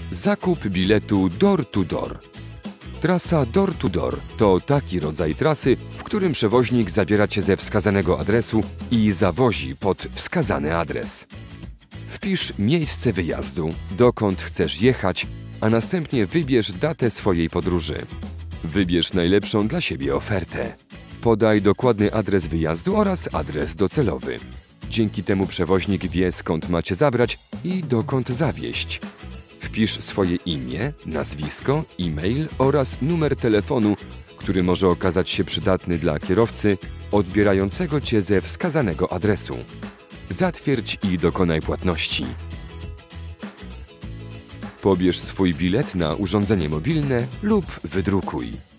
Zakup biletu door to door. Trasa door to door to taki rodzaj trasy, w którym przewoźnik zabiera Cię ze wskazanego adresu i zawozi pod wskazany adres. Wpisz miejsce wyjazdu, dokąd chcesz jechać, a następnie wybierz datę swojej podróży. Wybierz najlepszą dla siebie ofertę. Podaj dokładny adres wyjazdu oraz adres docelowy. Dzięki temu przewoźnik wie, skąd ma Cię zabrać i dokąd zawieźć. Wpisz swoje imię, nazwisko, e-mail oraz numer telefonu, który może okazać się przydatny dla kierowcy odbierającego Cię ze wskazanego adresu. Zatwierdź i dokonaj płatności. Pobierz swój bilet na urządzenie mobilne lub wydrukuj.